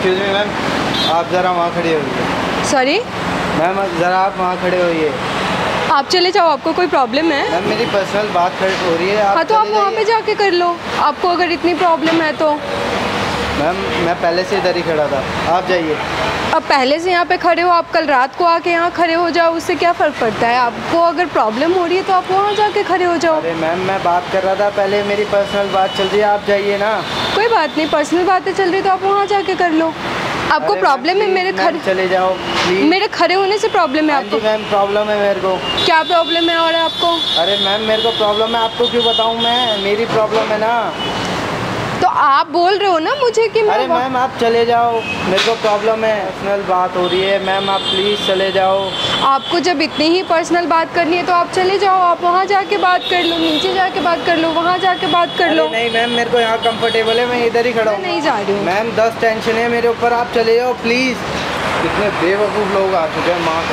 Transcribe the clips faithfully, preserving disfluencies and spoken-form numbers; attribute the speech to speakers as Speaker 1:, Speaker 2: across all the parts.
Speaker 1: Excuse me ma'am, आप ज़रा वहाँ खड़े होइए।
Speaker 2: सॉरी
Speaker 1: मैम ज़रा आप वहाँ खड़े होइए।
Speaker 2: आप चले जाओ, आपको कोई प्रॉब्लम है?
Speaker 1: मैम मेरी पर्सनल बात खड़ी हो रही है। आप
Speaker 2: हाँ तो आप
Speaker 1: चले
Speaker 2: वहाँ पे
Speaker 1: जाइए।
Speaker 2: जाके कर लो, आपको अगर इतनी प्रॉब्लम है तो।
Speaker 1: मैम मैं पहले से इधर ही खड़ा था, आप जाइए।
Speaker 2: अब पहले से यहाँ पे खड़े हो, आप कल रात को आके यहाँ खड़े हो जाओ, उससे क्या फ़र्क पड़ता है? आपको अगर प्रॉब्लम हो रही है तो आप वहाँ जाके खड़े हो जाओ।
Speaker 1: अरे मैम मैं बात कर रहा था, पहले मेरी पर्सनल बात चल रही है, आप जाइए ना।
Speaker 2: कोई बात नहीं, पर्सनल बातें चल रही तो आप वहाँ जाके कर लो। आपको
Speaker 1: अरे
Speaker 2: प्रॉब्लम है
Speaker 1: मैम,
Speaker 2: मेरे
Speaker 1: मैम,
Speaker 2: खड़े
Speaker 1: चले जाओ प्लीज।
Speaker 2: मेरे खड़े होने से प्रॉब्लम है
Speaker 1: हाँ जी
Speaker 2: आपको?
Speaker 1: मैम प्रॉब्लम है मेरे को।
Speaker 2: क्या प्रॉब्लम है और आपको?
Speaker 1: अरे मैम मेरे को प्रॉब्लम है, आपको क्यों बताऊँ मैं? मेरी प्रॉब्लम है ना।
Speaker 2: तो आप बोल रहे हो ना मुझे कि मैं
Speaker 1: अरे
Speaker 2: वहाँ-
Speaker 1: मैम आप चले जाओ, मेरे को प्रॉब्लम है, पर्सनल बात हो रही है। मैम आप प्लीज़ चले जाओ।
Speaker 2: आपको जब इतनी ही पर्सनल बात करनी है तो आप चले जाओ, आप वहाँ जाके बात कर लो, नीचे जाके बात कर लो, वहाँ जाके बात कर लो।
Speaker 1: अरे नहीं मैम मेरे को यहाँ कंफर्टेबल है, मैं इधर ही खड़ा
Speaker 2: मैं
Speaker 1: हूँ।
Speaker 2: नहीं जा रही हूँ।
Speaker 1: मैम दस टेंशन है मेरे ऊपर, आप चले जाओ प्लीज़। कितने बेवकूफ़ लोग आ चुके हैं माँ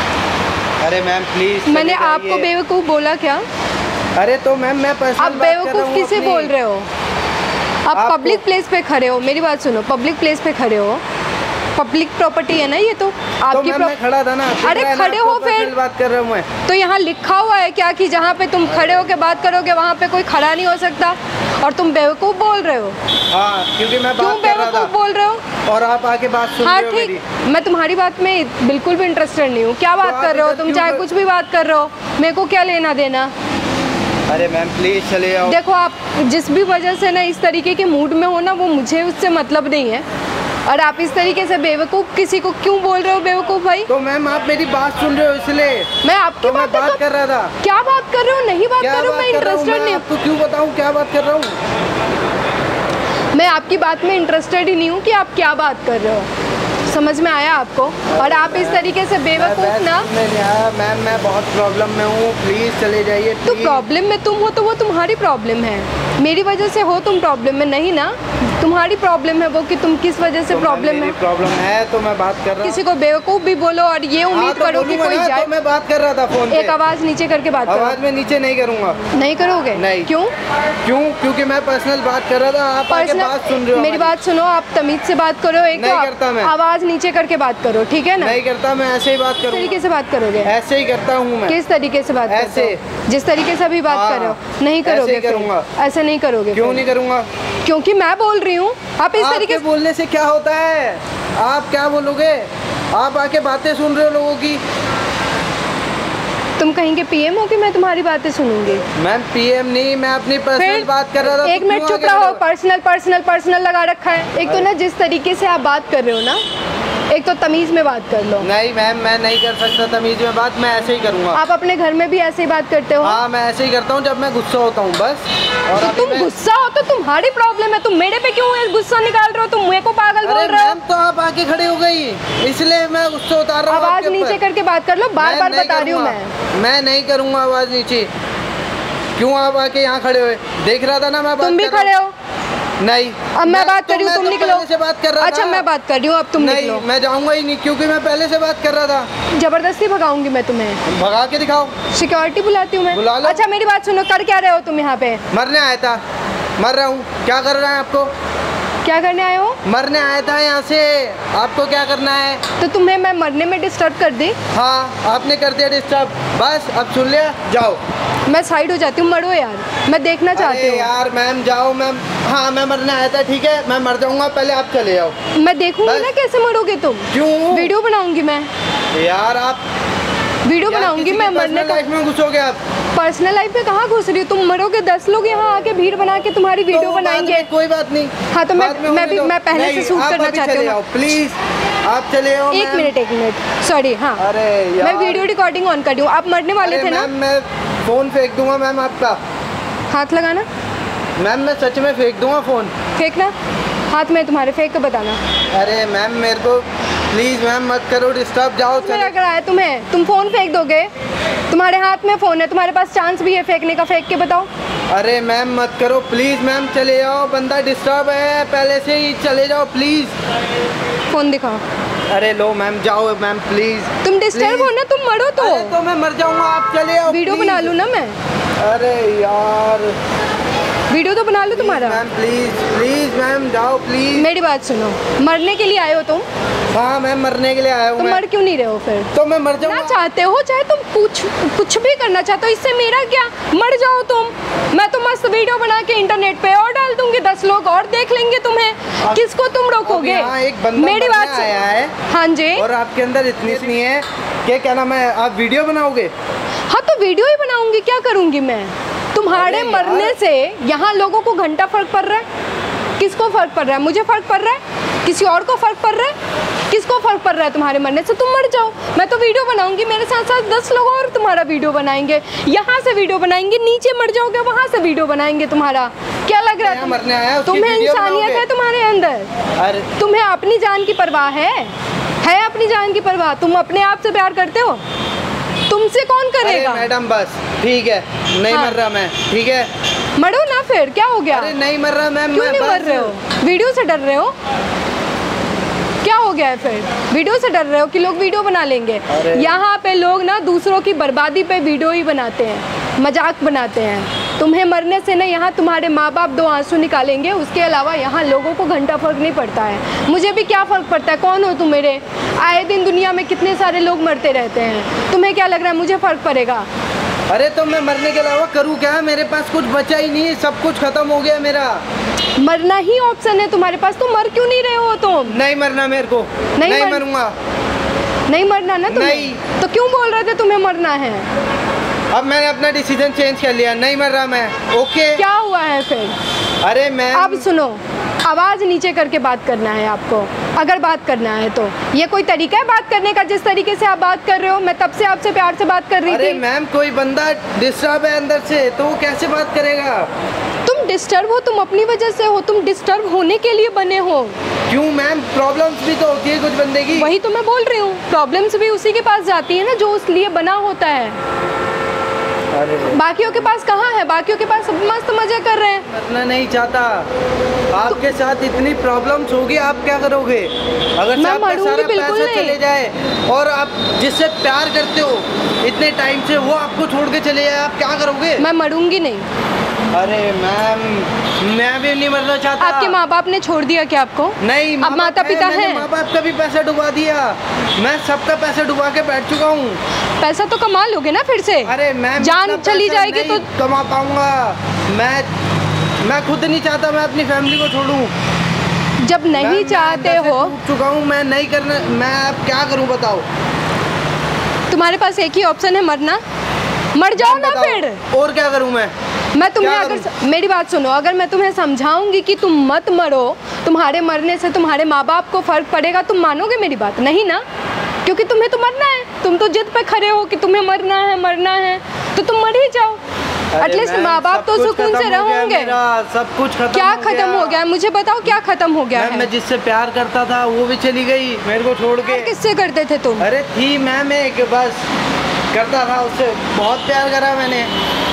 Speaker 1: के। अरे मैम प्लीज़
Speaker 2: मैंने आपको बेवकूफ़ बोला क्या?
Speaker 1: अरे तो मैम मैं पर्सनल
Speaker 2: आप
Speaker 1: बात कर रहा
Speaker 2: बेवकूफ़
Speaker 1: हूँ
Speaker 2: किसे
Speaker 1: अपनी।
Speaker 2: बोल रहे हो? आप
Speaker 1: आपको-
Speaker 2: पब्लिक प्लेस पे खड़े हो, मेरी बात सुनो, पब्लिक प्लेस पे खड़े हो, पब्लिक प्रॉपर्टी है ना ये तो
Speaker 1: तो
Speaker 2: आपकी
Speaker 1: मैम
Speaker 2: प्रॉ-
Speaker 1: मैं खड़ा था ना। दिख
Speaker 2: अरे
Speaker 1: रहा है ना
Speaker 2: खड़े
Speaker 1: आपको,
Speaker 2: हो फिर।
Speaker 1: पर्सनल बात कर रहा हूँ मैं।
Speaker 2: तो यहाँ लिखा हुआ है क्या कि जहाँ पे तुम खड़े होके बात करोगे वहाँ पे कोई खड़ा नहीं हो सकता, और तुम बेवकूफ़ बोल रहे हो?
Speaker 1: हाँ क्योंकि मैं
Speaker 2: क्यों
Speaker 1: बात कर रहा
Speaker 2: बेवकूफ़
Speaker 1: था
Speaker 2: बोल रहे हो?
Speaker 1: और आप आके बात सुन
Speaker 2: हाँ
Speaker 1: रहे हो
Speaker 2: ठीक,
Speaker 1: मेरी।
Speaker 2: मैं तुम्हारी बात में बिल्कुल भी इंटरेस्टेड नहीं हूँ। क्या बात
Speaker 1: आप
Speaker 2: कर रहे हो
Speaker 1: इधर
Speaker 2: तुम?
Speaker 1: क्यों
Speaker 2: चाहे
Speaker 1: कर-
Speaker 2: कुछ भी बात कर रहे हो, मेरे को क्या लेना देना?
Speaker 1: अरे मैम प्लीज़ चले जाओ।
Speaker 2: देखो आप जिस भी वजह से ना इस तरीके के मूड में हो ना, वो मुझे उससे मतलब नहीं है, और आप इस तरीके से बेवकूफ़ किसी को क्यों बोल रहे हो बेवकूफ़ भाई?
Speaker 1: तो मैम आप मेरी बात सुन रहे हो इसलिए
Speaker 2: मैं आपकी
Speaker 1: तो मैं
Speaker 2: बात
Speaker 1: बात कर रहा था।
Speaker 2: क्या बात कर रहे हो? नहीं बात
Speaker 1: क्या
Speaker 2: कर रहे हो, मैं
Speaker 1: बात कर रहा हूँ?
Speaker 2: इंटरेस्टेड
Speaker 1: मैं
Speaker 2: नहीं
Speaker 1: आपको क्यों बताऊँ क्या बात कर रहा हूँ?
Speaker 2: हूँ, मैं आपकी बात में इंटरेस्टेड ही नहीं हूँ कि आप क्या बात कर रहे हो। समझ में आया आपको? और आप इस तरीके से बेवकूफ़ ना,
Speaker 1: मैम मैं बहुत प्रॉब्लम में हूँ, प्लीज़ चले जाइए।
Speaker 2: तो
Speaker 1: please।
Speaker 2: प्रॉब्लम में तुम हो तो वो तुम्हारी प्रॉब्लम है, मेरी वजह से हो तुम प्रॉब्लम में नहीं ना, तुम्हारी प्रॉब्लम है वो कि तुम किस वजह से
Speaker 1: तो
Speaker 2: प्रॉब्लम
Speaker 1: मैम,
Speaker 2: है।
Speaker 1: मेरी प्रॉब्लम है तो मैं बात कर रहा हूँ।
Speaker 2: किसी को बेवकूफ़ भी बोलो और ये
Speaker 1: हाँ,
Speaker 2: उम्मीद
Speaker 1: तो
Speaker 2: करो कि
Speaker 1: बोलूँगा
Speaker 2: कोई
Speaker 1: ना,
Speaker 2: जाए।
Speaker 1: तो मैं बात कर रहा था फोन पे।
Speaker 2: एक आवाज़ नीचे करके बात करो।
Speaker 1: आवाज़ में नीचे नहीं करूँगा।
Speaker 2: नहीं करोगे?
Speaker 1: नहीं।
Speaker 2: क्यों?
Speaker 1: क्यों? क्योंकि मैं पर्सनल बात कर रहा था, आप आके बात सुन रहे हो।
Speaker 2: मेरी बात सुनो, आप तमीज से बात करो। एक
Speaker 1: नहीं
Speaker 2: तो
Speaker 1: करता मैं।
Speaker 2: आवाज़ नीचे करके बात करो, ठीक है ना?
Speaker 1: नहीं करता मैं, ऐसे ही बात
Speaker 2: किस
Speaker 1: करूँगा।
Speaker 2: तरीके से बात करोगे?
Speaker 1: ऐसे ही करता हूँ मैं।
Speaker 2: किस तरीके से बात करते
Speaker 1: ऐसे।
Speaker 2: हो? जिस तरीके से अभी बात
Speaker 1: हाँ,
Speaker 2: कर रहे हो नहीं
Speaker 1: ऐसे
Speaker 2: करोगे
Speaker 1: ही
Speaker 2: फिर?
Speaker 1: करूँगा।
Speaker 2: ऐसे नहीं करोगे
Speaker 1: क्यों
Speaker 2: फिर?
Speaker 1: नहीं करूँगा?
Speaker 2: क्योंकि मैं बोल रही हूँ, आप इस
Speaker 1: आपके
Speaker 2: तरीके से।
Speaker 1: बोलने से क्या होता है? आप क्या बोलोगे? आप आके बातें सुन रहे हो लोगों की।
Speaker 2: तुम कहीं के पीएम हो कि मैं तुम्हारी बातें सुनूंगी?
Speaker 1: मैम पीएम नहीं, मैं अपनी पर्सनल
Speaker 2: फिर
Speaker 1: बात कर रहा था।
Speaker 2: एक
Speaker 1: तो
Speaker 2: मिनट
Speaker 1: क्यों
Speaker 2: चुप
Speaker 1: आगे
Speaker 2: रहो।
Speaker 1: खड़े हो?
Speaker 2: पर्सनल पर्सनल पर्सनल लगा रखा है। एक तो ना जिस तरीके से आप बात कर रहे हो ना, एक तो तमीज में बात कर लो।
Speaker 1: नहीं मैम मैं नहीं कर सकता तमीज में बात, मैं ऐसे ही करूँगा।
Speaker 2: आप अपने घर में भी ऐसे ही बात करते हो?
Speaker 1: हाँ मैं ऐसे ही करता हूँ जब मैं गुस्सा होता हूँ बस। और
Speaker 2: तो
Speaker 1: अभी
Speaker 2: तुम
Speaker 1: मैं-
Speaker 2: गुस्सा हो तो तुम्हारी प्रॉब्लम है, तुम मेरे पे क्यों ये गुस्सा निकाल रहे हो? तुम मेरे को पागल बोल
Speaker 1: अरे
Speaker 2: रहे हो?
Speaker 1: मैम तो आप आके खड़े हो गई, इसलिए मैं गुस्सा उतार रहा हूँ
Speaker 2: आवाज
Speaker 1: आपके ऊपर।
Speaker 2: नीचे करके बात कर लो, बार
Speaker 1: मैं
Speaker 2: बार
Speaker 1: नहीं
Speaker 2: बता रही हूँ
Speaker 1: करूँगा।
Speaker 2: मैं।
Speaker 1: मैं नहीं करूँगा आवाज़ नीचे। क्यों आप आके यहाँ खड़े हुए? देख रहा था ना मैं बात
Speaker 2: तुम भी
Speaker 1: कर रहा
Speaker 2: खड़े
Speaker 1: हूँ।
Speaker 2: हो?
Speaker 1: नहीं
Speaker 2: अब मैं बात कर रही हूँ,
Speaker 1: तो
Speaker 2: तुम
Speaker 1: मैं तो
Speaker 2: निकलो।
Speaker 1: पहले से बात कर रहा
Speaker 2: अच्छा
Speaker 1: था।
Speaker 2: मैं बात कर रही हूँ, अब तुम
Speaker 1: नहीं
Speaker 2: निकलो।
Speaker 1: मैं जाऊँगा ही नहीं, क्योंकि मैं पहले से बात कर रहा था।
Speaker 2: जबरदस्ती भगाऊंगी मैं तुम्हें।
Speaker 1: भगा के दिखाओ।
Speaker 2: सिक्योरिटी बुलाती हूँ मैं।
Speaker 1: बुला लो।
Speaker 2: अच्छा मेरी बात सुनो, कर क्या रहे हो तुम यहाँ पे?
Speaker 1: मरने आया था, मर रहा हूँ। क्या कर रहा है आपको?
Speaker 2: क्या करने आए हो?
Speaker 1: मरने आया था यहाँ से, आपको क्या करना है?
Speaker 2: तो तुम्हें मैं मरने में डिस्टर्ब कर दी?
Speaker 1: हाँ आपने कर दिया डिस्टर्ब, बस अब सुन लिया, जाओ।
Speaker 2: मैं साइड हो जाती हूँ, मरो यार, मैं देखना चाहती
Speaker 1: अरे
Speaker 2: हूँ।
Speaker 1: यार मैम जाओ मैम। हाँ मैं मरने आया था, ठीक है मैं मर जाऊंगा, पहले आप चले जाओ।
Speaker 2: मैं देखूंगी
Speaker 1: बस।
Speaker 2: ना कैसे मरोगे तुम।
Speaker 1: क्यों?
Speaker 2: वीडियो बनाऊंगी मैं,
Speaker 1: यार आप
Speaker 2: वीडियो
Speaker 1: यार
Speaker 2: बनाऊंगी
Speaker 1: किसी
Speaker 2: मैं
Speaker 1: की
Speaker 2: मरने
Speaker 1: पर्सनल
Speaker 2: का।
Speaker 1: लाइफ में घुसोगे आप।
Speaker 2: पर्सनल लाइफ में कहाँ घुस रही हो? तुम मरोगे, दस लोग यहाँ आके भीड़ बना के तुम्हारी वीडियो
Speaker 1: तो बाद
Speaker 2: बनाएंगे।
Speaker 1: में कोई बात नहीं।
Speaker 2: हाँ तो मैं
Speaker 1: बाद में
Speaker 2: मैं
Speaker 1: होने
Speaker 2: भी
Speaker 1: दो।
Speaker 2: मैं पहले
Speaker 1: नहीं,
Speaker 2: से शूट
Speaker 1: आप
Speaker 2: करना
Speaker 1: अभी
Speaker 2: चाहती
Speaker 1: चले
Speaker 2: हूँ।
Speaker 1: जाओ प्लीज, आप चले जाओ।
Speaker 2: एक
Speaker 1: मैम।
Speaker 2: मिनट एक मिनट सॉरी। हाँ
Speaker 1: अरे
Speaker 2: मैं
Speaker 1: यार
Speaker 2: वीडियो रिकॉर्डिंग ऑन कर रही हूँ। आप मरने वाले
Speaker 1: अरे
Speaker 2: थे ना?
Speaker 1: मैम मैं फोन फेंक दूंगा मैम आपका।
Speaker 2: हाथ लगाना।
Speaker 1: मैम मैं सच में फेंक दूंगा फोन।
Speaker 2: फेंकना हाथ में तुम्हारे, फेंक के बताना।
Speaker 1: अरे मैम मेरे को प्लीज मैम मत करो डिस्टर्ब, जाओ
Speaker 2: क्या
Speaker 1: चले।
Speaker 2: लग रहा है तुम्हें? तुम फोन फेंक दोगे? तुम्हारे हाथ में फोन है, तुम्हारे पास चांस भी है फेंकने का, फेंक के बताओ।
Speaker 1: अरे मैम मत करो प्लीज मैम, चले जाओ, बंदा डिस्टर्ब है पहले से ही, चले जाओ प्लीज।
Speaker 2: फोन दिखाओ।
Speaker 1: अरे लो मैम जाओ मैम प्लीज।
Speaker 2: तुम डिस्टर्ब हो ना, तुम मरो तो।
Speaker 1: अरे तो मैं मर जाऊंगा, आप चले जाओ
Speaker 2: वीडियो
Speaker 1: please।
Speaker 2: बना लूँ ना मैं?
Speaker 1: अरे यार
Speaker 2: वीडियो तो बना लो तुम्हारा।
Speaker 1: मैम प्लीज प्लीज मैम जाओ प्लीज।
Speaker 2: मेरी बात सुनो, मरने के लिए आए हो तुम?
Speaker 1: हाँ मैम मरने के लिए आया हूँ।
Speaker 2: तो मर क्यों नहीं रहे हो फिर?
Speaker 1: तो मैं मर जाऊँ
Speaker 2: ना चाहते हो, चाहे तुम कुछ कुछ भी करना चाहते हो, इससे मेरा क्या? मर जाओ तुम, मैं तो मस्त वीडियो बना के इंटरनेट पे और डाल दूंगी, दस लोग और देख लेंगे तुम्हें। किसको तुम रोकोगे?
Speaker 1: एक बंदा
Speaker 2: मेरी बात
Speaker 1: आया है।
Speaker 2: हाँ जी।
Speaker 1: और आपके अंदर इतनी इतनी है कि क्या नाम है, आप वीडियो बनाओगे?
Speaker 2: हाँ तो वीडियो ही बनाऊंगी, क्या करूंगी मैं? तुम्हारे मरने से यहाँ लोगों को घंटा फर्क पड़ रहा है? किसको फर्क पड़ रहा है? मुझे फर्क पड़ रहा है? किसी और को फर्क पड़ रहा है? किसको फर्क पड़ रहा है तुम्हारे मरने से? तुम मर जाओ, मैं तो वीडियो बनाऊंगी, मेरे साथ साथ दस लोग और तुम्हारा वीडियो बनाएंगे, यहाँ से वीडियो बनाएंगे, नीचे मर जाओगे वहाँ से वीडियो बनाएंगे तुम्हारा। क्या लग रहा है
Speaker 1: मरने आया?
Speaker 2: तुम्हें इंसानियत है तुम्हारे अंदर?
Speaker 1: अरे
Speaker 2: तुम्हें अपनी जान की परवाह है? है अपनी जान की परवाह? तुम अपने आप से प्यार करते हो? तुमसे कौन करेगा?
Speaker 1: मैडम बस ठीक है, नहीं हाँ। मर रहा मैं, ठीक है
Speaker 2: मरो ना फिर, क्या हो गया?
Speaker 1: अरे नहीं मर रहा मैम।
Speaker 2: क्यों नहीं मर रहे हो? वीडियो से डर रहे हो? क्या हो गया है फिर? वीडियो से डर रहे हो कि लोग वीडियो बना लेंगे? यहाँ पे लोग ना दूसरों की बर्बादी पे वीडियो ही बनाते हैं, मजाक बनाते हैं। तुम्हें मरने से ना यहाँ तुम्हारे माँ बाप दो आंसू निकालेंगे, उसके अलावा यहाँ लोगों को घंटा फर्क नहीं पड़ता है। मुझे भी क्या फ़र्क पड़ता है? कौन हो तुम मेरे? आए दिन दुनिया में कितने सारे लोग मरते रहते हैं, तुम्हें क्या लग रहा है मुझे फ़र्क पड़ेगा?
Speaker 1: अरे तो मैं मरने के अलावा करूँ क्या? मेरे पास कुछ बचा ही नहीं, सब कुछ खत्म हो गया मेरा।
Speaker 2: मरना ही ऑप्शन है तुम्हारे पास, तो मर क्यों नहीं रहे हो तुम?
Speaker 1: नहीं मरना मेरे को, नहीं, नहीं मर... मरूंगा।
Speaker 2: नहीं मरना ना तुम्हें?
Speaker 1: नहीं।
Speaker 2: तो क्यों बोल रहे थे तुम्हें मरना है?
Speaker 1: अब मैंने अपना डिसीजन चेंज कर लिया, नहीं मर रहा मैं। ओके
Speaker 2: क्या हुआ है फिर?
Speaker 1: अरे मैं
Speaker 2: अब सुनो, आवाज़ नीचे करके बात करना है आपको, अगर बात करना है तो। ये कोई तरीका है बात करने का जिस तरीके से आप बात कर रहे हो? मैं तब से आपसे प्यार से बात कर रही
Speaker 1: अरे
Speaker 2: थी।
Speaker 1: मैम कोई बंदा डिस्टर्ब है अंदर से, तो वो कैसे बात करेगा?
Speaker 2: तुम डिस्टर्ब हो, तुम अपनी वजह से हो, तुम डिस्टर्ब होने के लिए बने हो।
Speaker 1: क्यों मैम? प्रॉब्लम्स भी तो होती है कुछ बंदे की।
Speaker 2: वही तो मैं बोल रही हूँ, प्रॉब्लम्स भी उसी के पास जाती है ना जो उस लिए बना होता है।
Speaker 1: अरे
Speaker 2: बाकियों के पास कहाँ है? बाकियों के पास सब मस्त मजे कर रहे हैं।
Speaker 1: मरना नहीं चाहता, आपके तो, साथ इतनी प्रॉब्लम्स होगी, आप क्या करोगे? अगर
Speaker 2: मैं
Speaker 1: आपका सारा पैसा चले जाए और आप जिससे प्यार करते हो इतने टाइम से, वो आपको छोड़ के चले जाए, आप क्या करोगे?
Speaker 2: मैं मरूंगी नहीं।
Speaker 1: अरे मैम मैं भी नहीं मरना चाहता।
Speaker 2: आपके माँ बाप ने छोड़ दिया क्या आपको?
Speaker 1: नहीं,
Speaker 2: अब माता पिता है।
Speaker 1: माँ बाप का भी पैसा डुबा दिया, मैं सबका पैसा डुबा के बैठ चुका हूँ।
Speaker 2: पैसा तो कमा लोगे ना फिर से?
Speaker 1: अरे मैम
Speaker 2: जान चली जाएगी तो
Speaker 1: कमा पाऊंगा मैं? मैं खुद नहीं चाहता मैं अपनी फैमिली को छोड़ूं।
Speaker 2: जब नहीं चाहते हो,
Speaker 1: चुका हूँ मैं, नहीं करना, मैं अब क्या करूँ बताओ?
Speaker 2: तुम्हारे पास एक ही ऑप्शन है, मरना। मर जाओ ना फिर।
Speaker 1: और क्या करूँ मैं?
Speaker 2: मैं तुम्हें अगर स... मेरी बात सुनो, अगर मैं तुम्हें समझाऊंगी कि तुम मत मरो, तुम्हारे मरने से तुम्हारे माँ बाप को फर्क पड़ेगा, तुम मानोगे मेरी बात? नहीं ना, क्योंकि तुम्हें तो मरना है। तुम तो जिद पे खड़े हो कि तुम्हें मरना है, मरना है, तो तुम मर ही जाओ। एटलीस्ट माँ बाप तो सुकून से रहोगे।
Speaker 1: सब कुछ खत्म
Speaker 2: क्या खत्म हो गया? मुझे बताओ क्या खत्म हो गया है?
Speaker 1: मैं जिससे प्यार करता था वो भी चली गई मेरे को छोड़ के।
Speaker 2: किससे करते थे तुम?
Speaker 1: अरे थी मैम एक, बस करता था उससे, बहुत प्यार करा मैंने,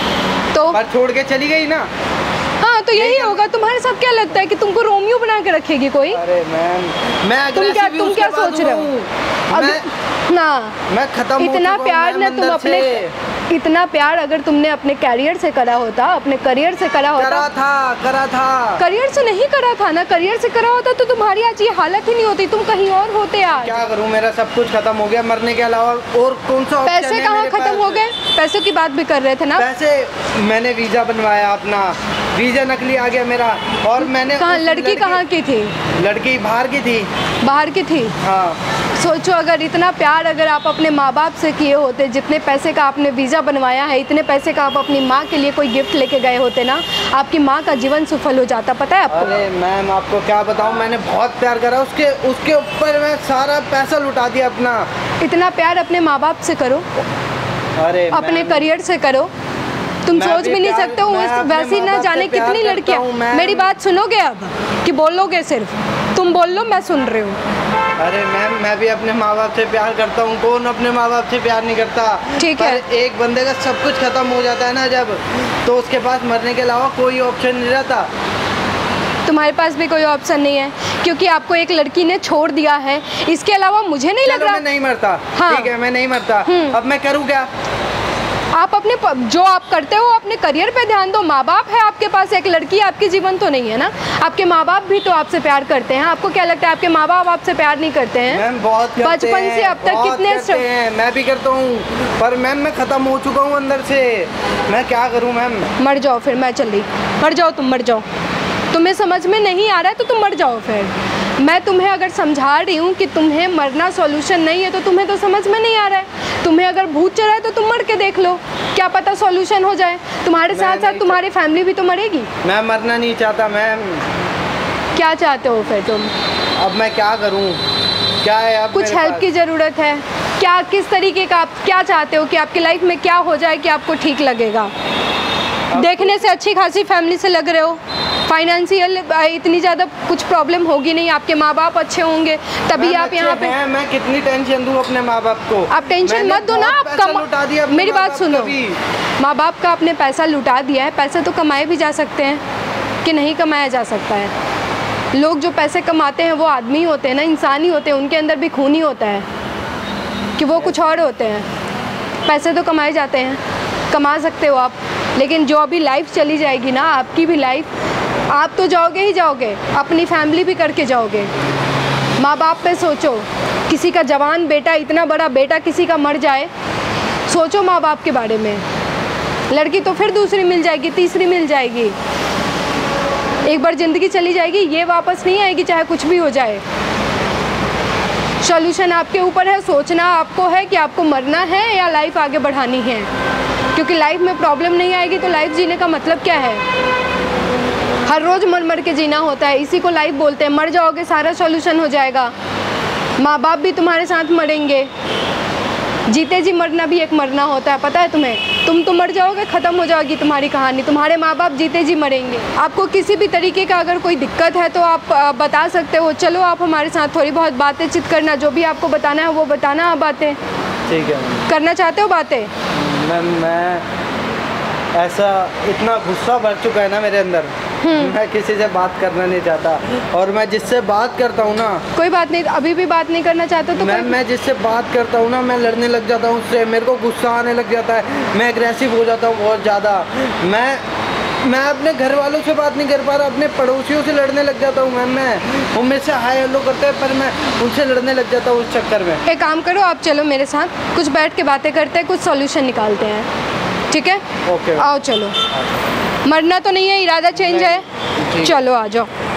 Speaker 1: तो पर छोड़ के चली गई ना।
Speaker 2: हाँ तो यही होगा। तुम्हारे साथ क्या लगता है कि तुमको रोमियो बना के रखेगी कोई?
Speaker 1: अरे मैम मैं
Speaker 2: तुम क्या तुम क्या सोच रहे हो? अब ना
Speaker 1: मैं खत्म
Speaker 2: इतना प्यार ना तुम अपने, इतना प्यार अगर तुमने अपने कैरियर से करा होता, अपने करियर से करा होता।
Speaker 1: करा था, करा था।
Speaker 2: करियर से नहीं करा था ना, करियर से करा होता तो तुम्हारी आज ये हालत ही नहीं होती, तुम कहीं और होते आज।
Speaker 1: क्या करूं, मेरा सब कुछ खत्म हो गया, मरने के अलावा और कौन सा ऑप्शन है?
Speaker 2: पैसे कहाँ खत्म हो गए? पैसों की बात भी कर रहे थे ना।
Speaker 1: पैसे मैंने वीजा बनवाया अपना, वीजा नकली आ गया मेरा, और मैंने
Speaker 2: कहाँ लड़की कहाँ की थी?
Speaker 1: लड़की बाहर की थी।
Speaker 2: बाहर की थी?
Speaker 1: हाँ।
Speaker 2: सोचो अगर इतना प्यार अगर आप अपने माँ बाप से किए होते, जितने पैसे का आपने वीज़ा बनवाया है, इतने पैसे का आप अपनी माँ के लिए कोई गिफ्ट लेके गए होते ना, आपकी माँ का जीवन सफल हो जाता। पता है आपको?
Speaker 1: अरे मैम आपको क्या बताऊँ, मैंने बहुत प्यार करा उसके, उसके ऊपर मैं सारा पैसा लुटा दिया अपना।
Speaker 2: इतना प्यार अपने माँ बाप से करो,
Speaker 1: अरे
Speaker 2: अपने करियर से करो। तुम सोच भी नहीं सकते हो वैसी ना जाने कितनी लड़कियाँ। मेरी बात सुनोगे अब कि बोलोगे सिर्फ? तुम बोल लो, मैं सुन रही हूँ।
Speaker 1: अरे मैम मैं भी अपने माँ बाप से प्यार करता हूँ, कौन अपने माँ बाप से प्यार नहीं करता?
Speaker 2: ठीक है।
Speaker 1: एक बंदे का सब कुछ खत्म हो जाता है ना जब, तो उसके पास मरने के अलावा कोई ऑप्शन नहीं रहता।
Speaker 2: तुम्हारे पास भी कोई ऑप्शन नहीं है क्योंकि आपको एक लड़की ने छोड़ दिया है, इसके अलावा मुझे नहीं लग रहा।
Speaker 1: मैं नहीं मरता।
Speaker 2: हाँ।
Speaker 1: ठीक है मैं नहीं मरता, अब मैं करूँ क्या?
Speaker 2: आप अपने प- जो आप करते हो अपने करियर पे ध्यान दो। माँ बाप है आपके पास, एक लड़की आपके जीवन तो नहीं है ना। आपके माँ बाप भी तो आपसे प्यार करते हैं। आपको क्या लगता है आपके माँ बाप आपसे प्यार नहीं करते हैं?
Speaker 1: मैम बहुत करते
Speaker 2: बचपन
Speaker 1: हैं,
Speaker 2: से अब तक
Speaker 1: बहुत
Speaker 2: कितने
Speaker 1: करते हैं, मैं भी करता हूँ, पर मैम मैं ख़त्म हो चुका हूँ अंदर से। मैं क्या करूँ मैम?
Speaker 2: मर जाओ फिर, मैं चल रही। मर जाओ तुम, मर जाओ। तुम्हें समझ में नहीं आ रहा है तो तुम मर जाओ फिर। मैं तुम्हें अगर समझा रही हूँ कि तुम्हें मरना सॉल्यूशन नहीं है तो तुम्हें तो समझ में नहीं आ रहा है। तुम्हें अगर भूत चढ़ा है तो तुम मर के देख लो, क्या पता सॉल्यूशन हो जाए। तुम्हारे साथ साथ तुम्हारी फैमिली भी तो मरेगी।
Speaker 1: मैं मरना नहीं चाहता मैम।
Speaker 2: क्या चाहते हो फिर तुम?
Speaker 1: अब मैं क्या करूँ? क्या है अब
Speaker 2: कुछ
Speaker 1: मेरे
Speaker 2: हेल्प
Speaker 1: पास?
Speaker 2: की ज़रूरत है क्या? किस तरीके का आप क्या चाहते हो कि आपकी लाइफ में क्या हो जाए कि आपको ठीक लगेगा? देखने से अच्छी खासी फैमिली से लग रहे हो, फाइनेंशियल इतनी ज़्यादा कुछ प्रॉब्लम होगी नहीं, आपके माँ बाप अच्छे होंगे तभी
Speaker 1: मैम
Speaker 2: आप यहाँ
Speaker 1: अच्छे
Speaker 2: पे।
Speaker 1: हैं, मैं कितनी टेंशन दूँ अपने माँ बाप को?
Speaker 2: आप टेंशन
Speaker 1: मैंने
Speaker 2: मत दो ना,
Speaker 1: बहुत
Speaker 2: आप
Speaker 1: पैसा लुटा दिया
Speaker 2: कम
Speaker 1: अपने
Speaker 2: मेरी
Speaker 1: माँ
Speaker 2: बात
Speaker 1: बाप
Speaker 2: सुनो।
Speaker 1: का भी।
Speaker 2: माँ बाप का आपने पैसा लुटा दिया है, पैसे तो कमाए भी जा सकते हैं कि नहीं कमाया जा सकता है? लोग जो पैसे कमाते हैं वो आदमी ही होते हैं ना, इंसान ही होते हैं, उनके अंदर भी खून ही होता है कि वो कुछ और होते हैं। पैसे तो कमाए जाते हैं, कमा सकते हो आप, लेकिन जो अभी लाइफ चली जाएगी ना आपकी भी लाइफ, आप तो जाओगे ही जाओगे, अपनी फैमिली भी करके जाओगे। माँ बाप पे सोचो, किसी का जवान बेटा, इतना बड़ा बेटा किसी का मर जाए, सोचो माँ बाप के बारे में। लड़की तो फिर दूसरी मिल जाएगी, तीसरी मिल जाएगी, एक बार ज़िंदगी चली जाएगी, ये वापस नहीं आएगी चाहे कुछ भी हो जाए। सॉल्यूशन आपके ऊपर है, सोचना आपको है कि आपको मरना है या लाइफ आगे बढ़ानी है। क्योंकि लाइफ में प्रॉब्लम नहीं आएगी तो लाइफ जीने का मतलब क्या है? हर रोज़ मर मर के जीना होता है, इसी को लाइफ बोलते हैं। मर जाओगे सारा सॉल्यूशन हो जाएगा। माँ बाप भी तुम्हारे साथ मरेंगे, जीते जी मरना भी एक मरना होता है, पता है तुम्हें? तुम तो मर जाओगे, ख़त्म हो जाएगी तुम्हारी कहानी, तुम्हारे माँ बाप जीते जी मरेंगे। आपको किसी भी तरीके का अगर कोई दिक्कत है तो आप आ, बता सकते हो। चलो आप हमारे साथ थोड़ी बहुत बातें चित करना, जो भी आपको बताना है वो बताना। आप बातें
Speaker 1: ठीक है
Speaker 2: करना चाहते हो बातें?
Speaker 1: मैम, मैं ऐसा इतना गुस्सा भर चुका है ना मेरे अंदर, मैं किसी से बात करना नहीं चाहता। और मैं जिससे बात करता हूँ ना,
Speaker 2: कोई बात नहीं, अभी भी बात नहीं करना चाहते तो
Speaker 1: मैम
Speaker 2: कोई-
Speaker 1: मैं जिससे बात करता हूँ ना, मैं लड़ने लग जाता हूँ उससे, मेरे को गुस्सा आने लग जाता है, मैं एग्रेसिव हो जाता हूँ बहुत ज़्यादा। मैं मैं अपने घर वालों से बात नहीं कर पा रहा, अपने पड़ोसियों से लड़ने लग जाता हूँ मैम। मैं वो मेरे से हाय हेलो करते हैं पर मैं उनसे लड़ने लग जाता हूँ उस चक्कर में।
Speaker 2: एक काम करो, आप चलो मेरे साथ, कुछ बैठ के बातें करते हैं, कुछ सॉल्यूशन निकालते हैं, ठीक है?
Speaker 1: ओके
Speaker 2: आओ चलो। मरना तो नहीं है, इरादा चेंज है,
Speaker 1: ठीक।
Speaker 2: चलो आ जाओ।